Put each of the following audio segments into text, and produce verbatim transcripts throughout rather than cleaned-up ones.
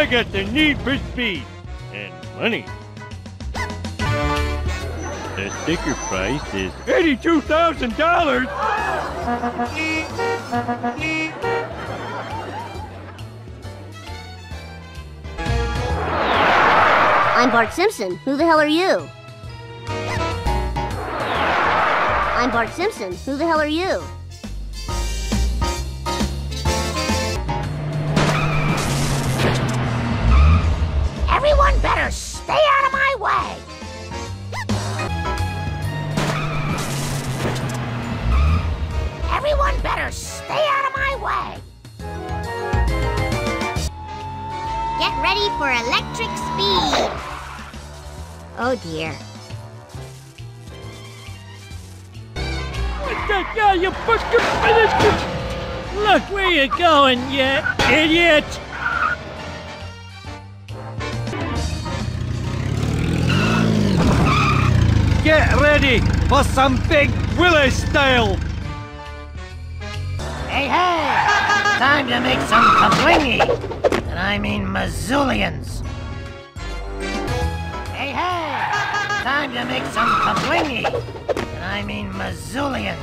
I got the need for speed and money. The sticker price is eighty-two thousand dollars. I'm Bart Simpson. Who the hell are you? I'm Bart Simpson. Who the hell are you? Everyone better stay out of my way! Everyone better stay out of my way! Get ready for electric speed! Oh dear. What the hell, you fucking finished? Look, where you going, you idiot? Get ready for some big Willis style! Hey, hey! Time to make some kablingy! And I mean Missoulians! Hey, hey! Time to make some kablingy! And I mean Missoulians!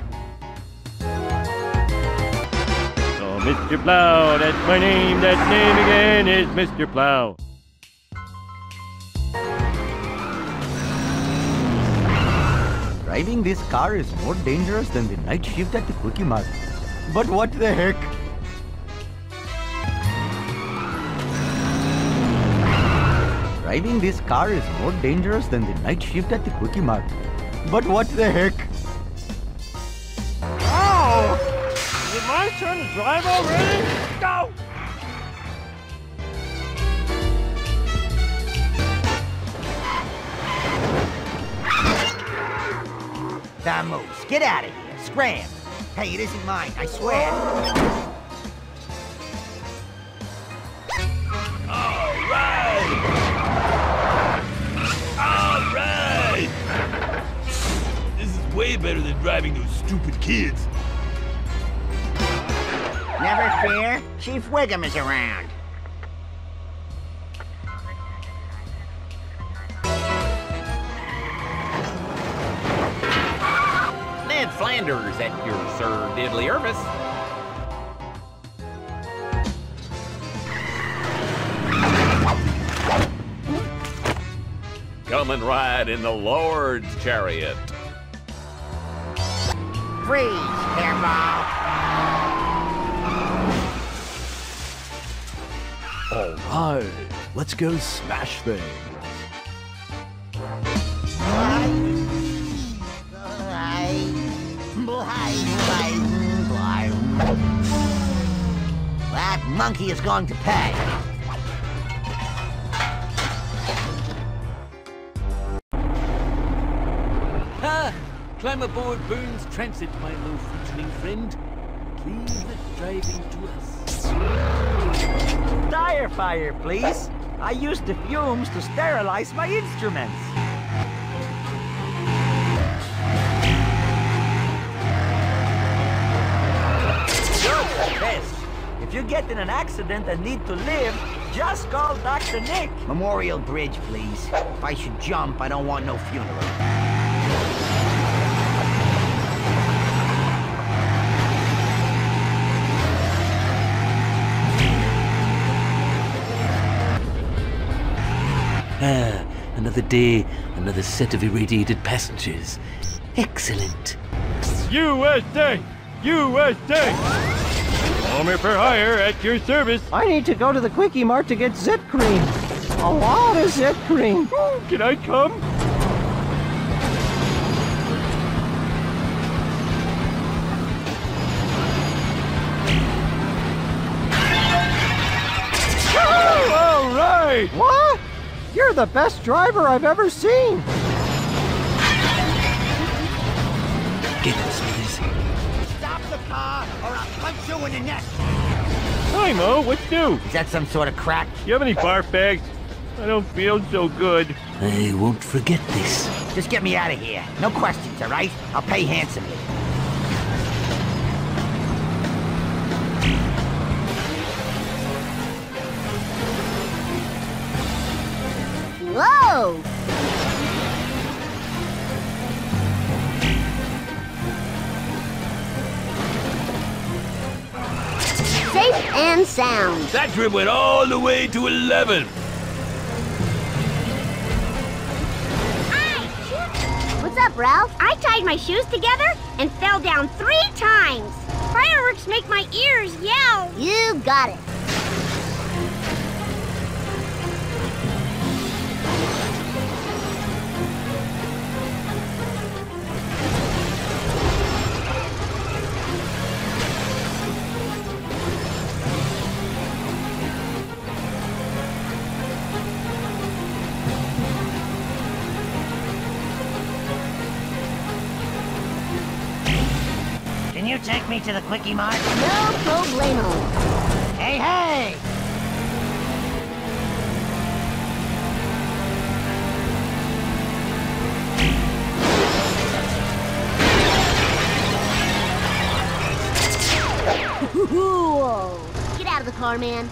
Oh, Mister Plow, that's my name. That name again is Mister Plow. Driving this car is more dangerous than the night shift at the Quickie Mart. But what the heck? Driving this car is more dangerous than the night shift at the Quickie Mart. But what the heck? Oh! Is it my turn to drive already? Go! Vamoose, get out of here. Scram. Hey, it isn't mine, I swear. All right! All right! This is way better than driving those stupid kids. Never fear, Chief Wiggum is around. Ned Flanders at your Sir Diddley Irvis. Come and ride in the Lord's chariot. Freeze, hairball. All right, let's go smash things. That monkey is going to pay. Ha! Climb aboard Burns Transit, my low-functioning friend. Leave the driving to us. Tire fire, please. I used the fumes to sterilize my instruments. Best. If you get in an accident and need to live, just call Doctor Nick. Memorial Bridge, please. If I should jump, I don't want no funeral. Ah, another day, another set of irradiated passengers. Excellent. U S A! U S A! Homer for hire at your service. I need to go to the Quickie Mart to get Zit Cream. A lot of Zit Cream. Ooh, can I come? Oh, all right! What? You're the best driver I've ever seen. Get us, please. Stop the car or I'll punch you in the neck. Hi, Mo. What's new? Is that some sort of crack? You have any barf bags? I don't feel so good. I won't forget this. Just get me out of here. No questions, all right? I'll pay handsomely. go! Safe and sound. That trip went all the way to eleven. What's up, Ralph? I tied my shoes together and fell down three times. Fireworks make my ears yell. You got it. Can you take me to the Quickie Mart? No problemo. Hey, hey! Whoa. Get out of the car, man.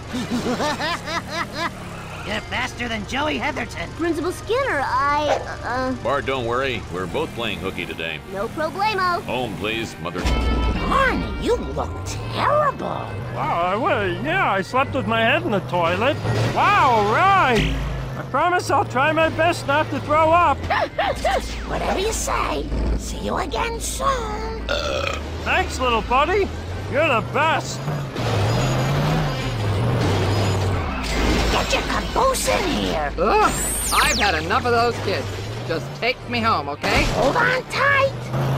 You're faster than Joey Heatherton. Principal Skinner, I, uh... Bart, don't worry. We're both playing hooky today. No problemo. Home, please, Mother. Barney, you look terrible. Wow, I, well, yeah, I slept with my head in the toilet. Wow, right. I promise I'll try my best not to throw up. Whatever you say. See you again soon. Thanks, little buddy. You're the best. Get your caboose in here. Ugh, I've had enough of those kids. Just take me home, okay? Hold on tight.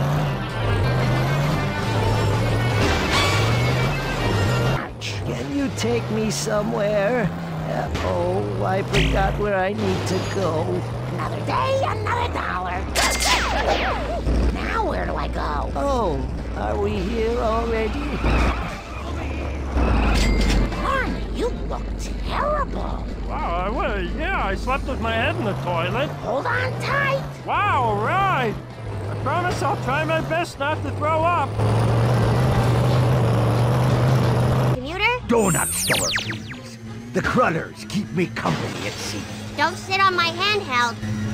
Can you take me somewhere? Uh, oh, I forgot where I need to go. Another day, another dollar. Now where do I go? Oh, are we here already? Barney, you look terrible. Wow, I, well, yeah, I slept with my head in the toilet. Hold on tight. Wow, right. I promise I'll try my best not to throw up. Commuter, Donut store, please. The Crullers keep me company at sea. don't sit on my handheld.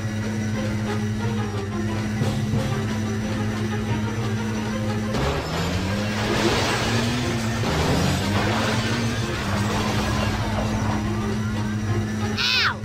Ow!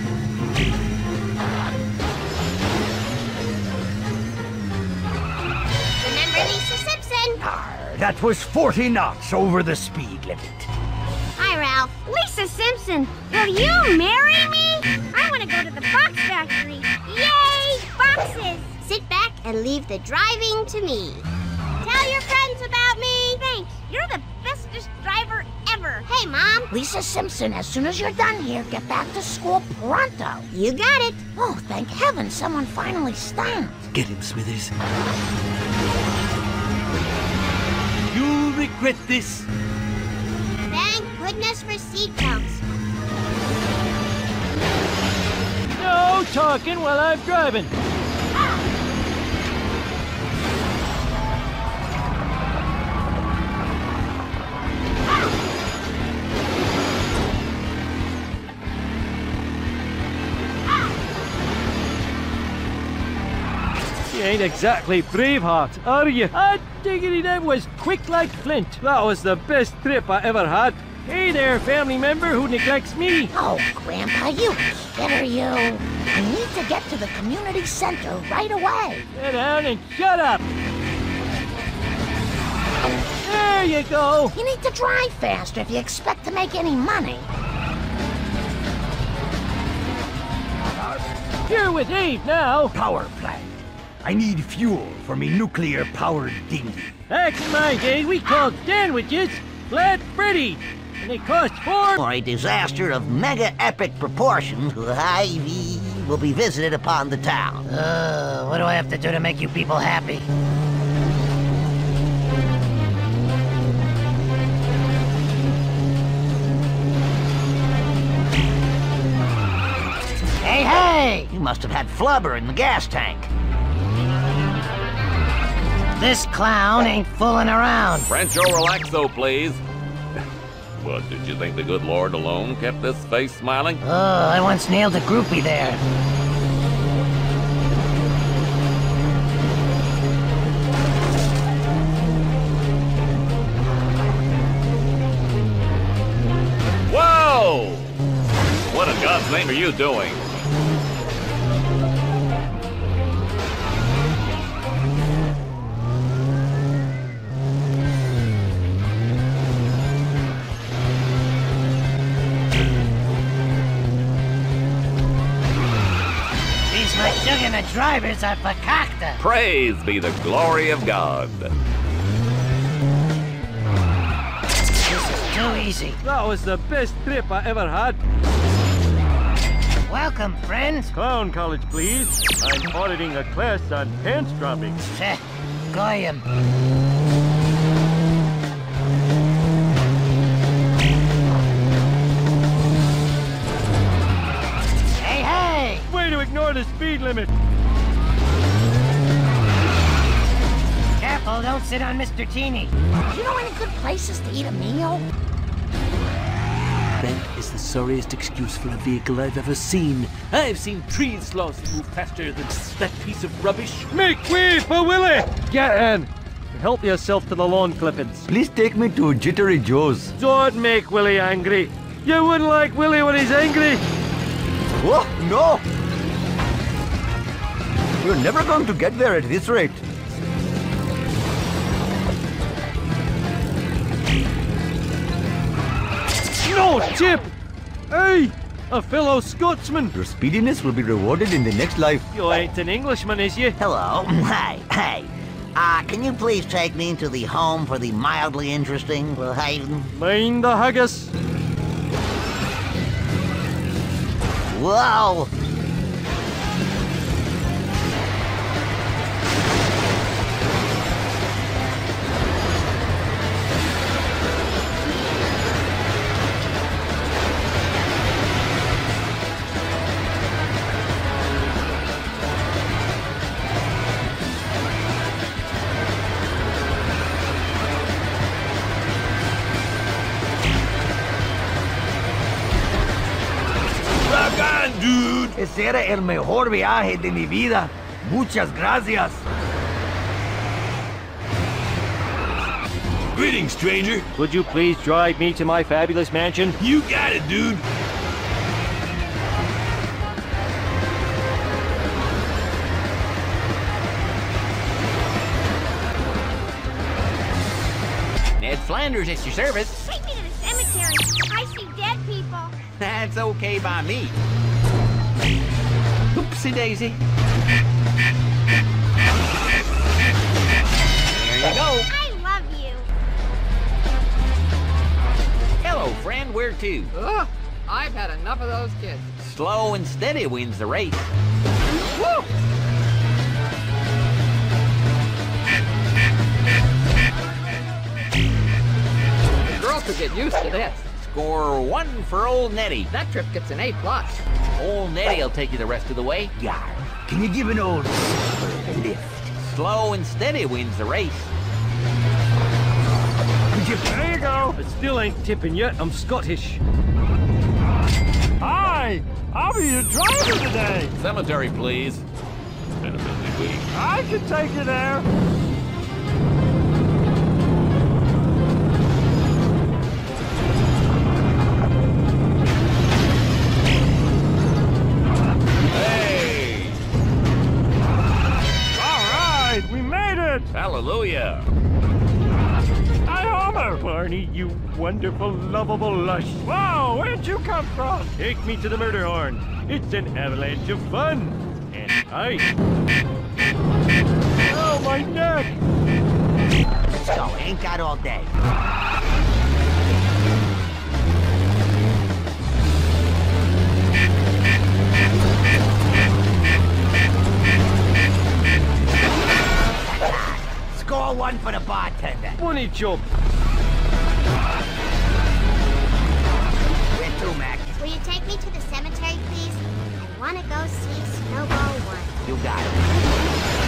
Remember Lisa Simpson? Arr, that was forty knots over the speed limit. Hi, Ralph. Lisa Simpson, will you marry me? I want to go to the box factory. Yay, boxes! Sit back and leave the driving to me. Tell your friends about me. Thanks. You're the bestest driver ever. Hey, Mom. Lisa Simpson, as soon as you're done here, get back to school pronto. You got it. Oh, thank heaven someone finally stopped. Get him, Smithers. You'll regret this. Thank goodness for seatbelts. No talking while I'm driving. You ain't exactly Braveheart, are you? Ah, diggity, that was quick like flint. That was the best trip I ever had. Hey there, family member who neglects me. Oh, Grandpa, you kidder, you. I need to get to the community center right away. Sit down and shut up. There you go. You need to drive faster if you expect to make any money. You're with Dave now. Power plant. I need fuel for me nuclear-powered dinghy. Back in my day, we called sandwiches Flat Freddy, and they cost four... For a disaster of mega-epic proportions will be visited upon the town. Uh, what do I have to do to make you people happy? Hey, hey! You must have had flubber in the gas tank. This clown ain't fooling around. Rancho Relaxo, please. What, did you think the good Lord alone kept this face smiling? Oh, I once nailed a groupie there. Whoa! What in God's name are you doing? These Majugana drivers are fakakta. Praise be the glory of God. Too easy. That was the best trip I ever had. Welcome, friends. Clown college, please. I'm auditing a class on pants dropping. Heh, Goyim. Hey, hey! Way to ignore the speed limit. Careful, don't sit on Mister Teeny. You know any good places to eat a meal? That is the sorriest excuse for a vehicle I've ever seen. I've seen trees sloths move faster than that piece of rubbish. Make way for Willie! Get in. Help yourself to the lawn clippings. Please take me to Jittery Joe's. Don't make Willie angry. You wouldn't like Willie when he's angry. Oh, no! We're never going to get there at this rate. No, Chip! Hey! A fellow Scotsman! Your speediness will be rewarded in the next life. You ain't an Englishman, is you? Hello. Hey, hey. Uh, can you please take me to the home for the mildly interesting, Will Haven? Mind the haggis. Whoa! Dude! Ese era el mejor viaje de mi vida. Muchas gracias. Greetings, stranger. Would you please drive me to my fabulous mansion? You got it, dude. Ned Flanders, it's your service. Take me to the cemetery. I see dead people. That's okay by me. Oopsie daisy. There you go. I love you. Hello, friend. Where to? Ugh, I've had enough of those kids. Slow and steady wins the race. Woo! The girls could get used to this. Score one for old Nettie. That trip gets an A plus. Old Nettie'll take you the rest of the way. Yar, can you give an old a lift? Slow and steady wins the race. There you go. I still ain't tipping yet. I'm Scottish. Hi! I'll be your driver today. Cemetery, please. It's been a busy week. I can take you there. Hallelujah! Hi, Homer! Barney, you wonderful, lovable lush. Wow, where'd you come from? Take me to the murder horn. It's an avalanche of fun. And I... Oh, my neck! Let's go. Ain't got all day. Score one for the bartender. Money jump. Where to, Mac? Will you take me to the cemetery, please? I want to go see Snowball One. You got it.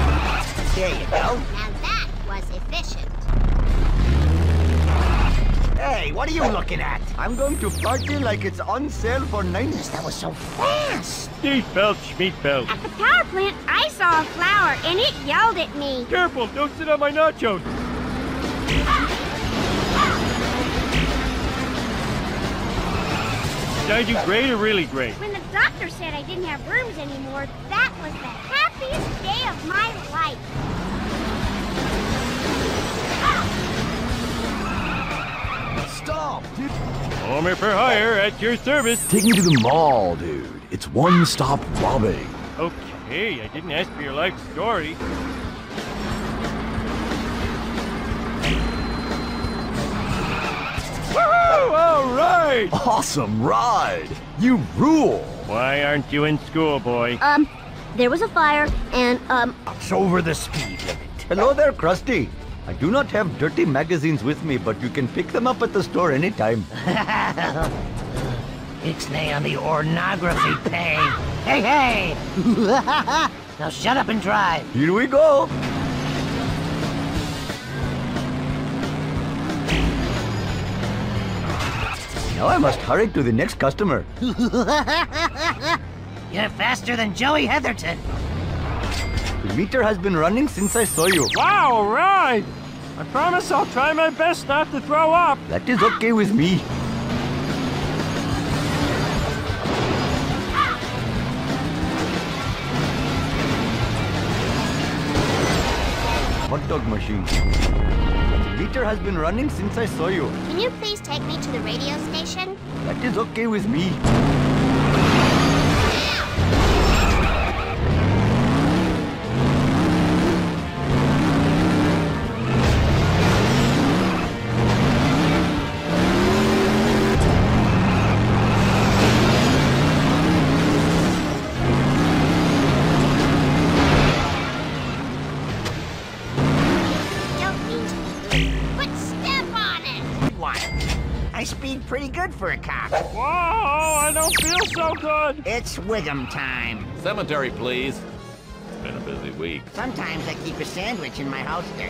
There you go. Now that was efficient. I'm going to party like it's on sale for nine. That was so fast. Seatbelt, schmeatbelt. At the power plant, I saw a flower, and it yelled at me. Careful, don't sit on my nachos. Did I do great or really great? When the doctor said I didn't have rooms anymore, that was the happiest day of my life. Stop! Homer for hire at your service. Take me to the mall, dude. It's one-stop robbing. Okay, I didn't ask for your life story. Woohoo! All right! Awesome ride! You rule! Why aren't you in school, boy? Um, there was a fire, and, um... It's over the speed limit. Hello there, Krusty. I do not have dirty magazines with me, but you can pick them up at the store anytime. Ixnay on the ornography page. Hey, hey! Now shut up and drive. Here we go. Now I must hurry to the next customer. You're faster than Joey Heatherton. The meter has been running since I saw you. Wow, all right! I promise I'll try my best not to throw up. That is okay with me. Hot dog machine. The meter has been running since I saw you. Can you please take me to the radio station? That is okay with me. I speed pretty good for a cop. Whoa, I don't feel so good. It's Wiggum time. Cemetery, please. It's been a busy week. Sometimes I keep a sandwich in my holster.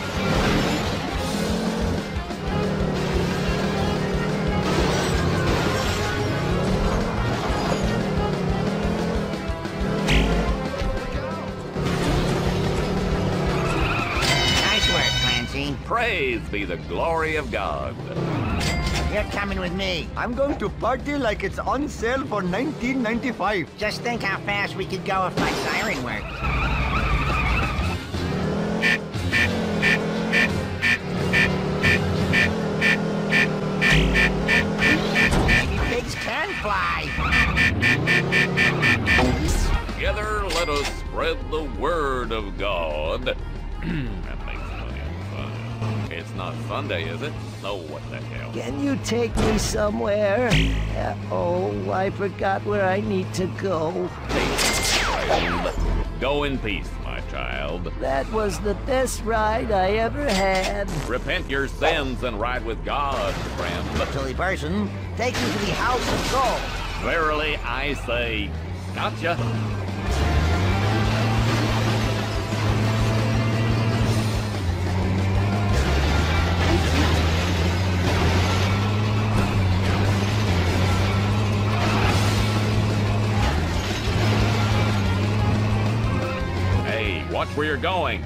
Nice work, Clancy. Praise be the glory of God. You're coming with me. I'm going to party like it's on sale for nineteen ninety-five. Just think how fast we could go if my siren worked. Maybe pigs can fly. Together, let us spread the word of God. That makes money on fun. It's not Sunday, is it? No, what the hell? Can you take me somewhere? Uh, oh, I forgot where I need to go. Child. Go in peace, my child. That was the best ride I ever had. Repent your sins and ride with God, friend. Silly person, take me to the House of Gold. Verily, I say, gotcha. Watch where you're going.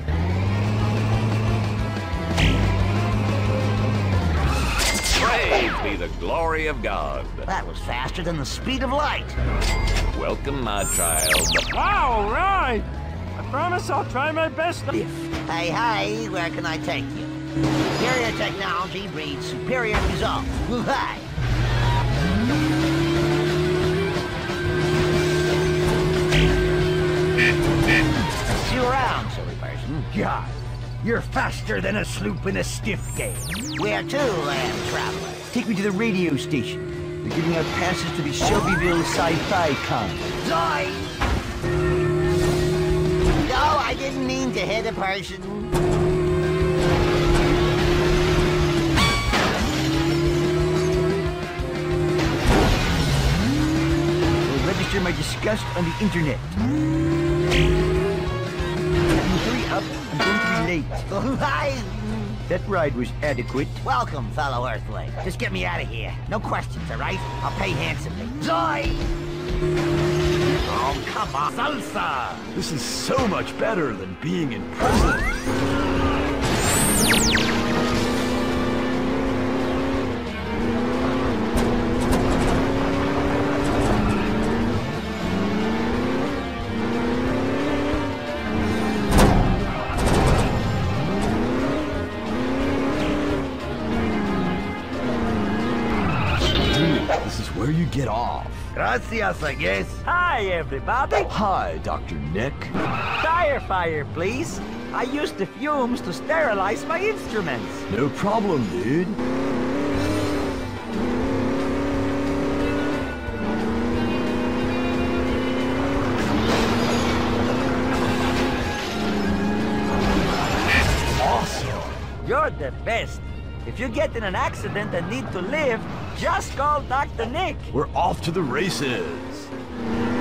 Praise be the glory of God. That was faster than the speed of light. Welcome, my child. Wow, all right. I promise I'll try my best. Hey, hey, where can I take you? Superior technology breeds superior results. Hi. See you around, silly person. God, you're faster than a sloop in a stiff gale. Where to, land traveler? Take me to the radio station. They're giving out passes to the Shelbyville Sci-Fi Con. Zoid! No, I didn't mean to hit a person. I'll register my disgust on the internet. Hurry up, I'm going to be late. I... That ride was adequate. Welcome, fellow Earthling. Just get me out of here. No questions, all right? I'll pay handsomely. Zoy! Oh, come on. Salsa! This is so much better than being in prison. This is where you get off. Gracias, I guess. Hi, everybody. Hi, Doctor Nick. Tire fire, please. I used the fumes to sterilize my instruments. No problem, dude. Awesome. You're the best. If you get in an accident and need to live, just call Doctor Nick. We're off to the races.